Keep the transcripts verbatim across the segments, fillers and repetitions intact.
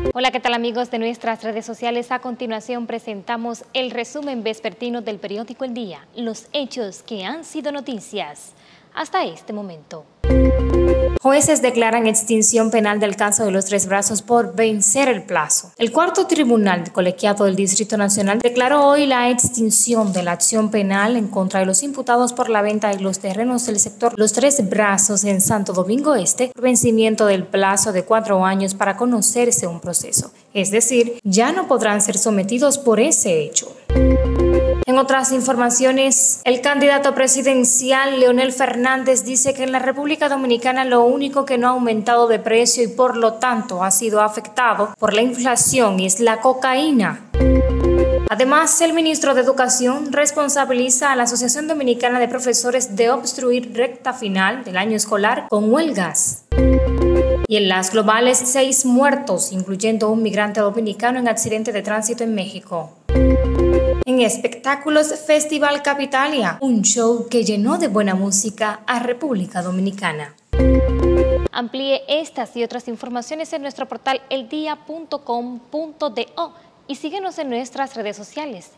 Hola, ¿qué tal amigos de nuestras redes sociales? A continuación presentamos el resumen vespertino del periódico El Día, los hechos que han sido noticias hasta este momento. Jueces declaran extinción penal del caso de los Tres Brazos por vencer el plazo. El cuarto tribunal colegiado del Distrito Nacional declaró hoy la extinción de la acción penal en contra de los imputados por la venta de los terrenos del sector Los Tres Brazos en Santo Domingo Este por vencimiento del plazo de cuatro años para conocerse un proceso. Es decir, ya no podrán ser sometidos por ese hecho. En otras informaciones, el candidato presidencial Leonel Fernández dice que en la República Dominicana lo único que no ha aumentado de precio y por lo tanto ha sido afectado por la inflación es la cocaína. Además, el ministro de Educación responsabiliza a la Asociación Dominicana de Profesores de obstruir recta final del año escolar con huelgas. Y en las globales, seis muertos, incluyendo un migrante dominicano en accidente de tránsito en México. En espectáculos, Festival Capitalia, un show que llenó de buena música a República Dominicana. Amplíe estas y otras informaciones en nuestro portal el día punto com punto do y síguenos en nuestras redes sociales.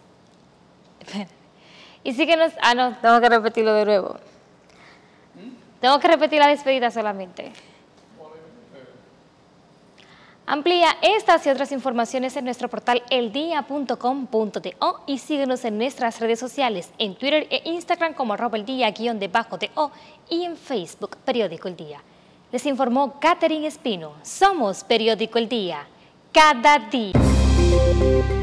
Y síguenos... Ah, no, tengo que repetirlo de nuevo. Tengo que repetir la despedida solamente. Amplía estas y otras informaciones en nuestro portal el día punto com punto do y síguenos en nuestras redes sociales, en Twitter e Instagram como arroba el día guión debajo de o y en Facebook Periódico El Día. Les informó Catherine Espino. Somos Periódico El Día. Cada día.